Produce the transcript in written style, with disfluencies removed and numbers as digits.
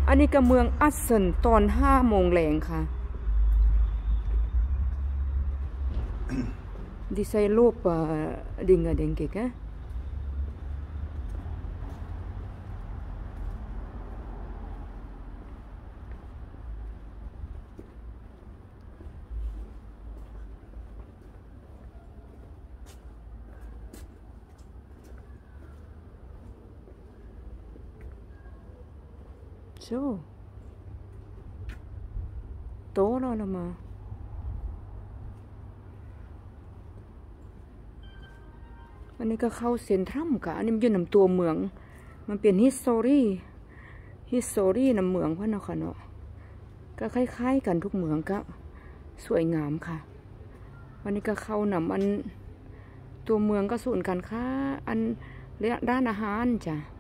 อันนี้ก็เมืองอัสเซนตอน5 โมงแรงค่ะดิไซโลปdinga denk ik hè zo tol allemaalอันนี้ก็เข้าเซ็นทรัลค่ะอันนี้มันอยู่ในตัวเมืองมันเป็นฮิสตอรี่ในเมืองพ่อเนาะค่ะเนาะก็คล้ายๆกันทุกเมืองก็สวยงามค่ะวันนี้ก็เข้านำอันตัวเมืองก็ศูนย์การค้าอันด้านอาหารจ้ะ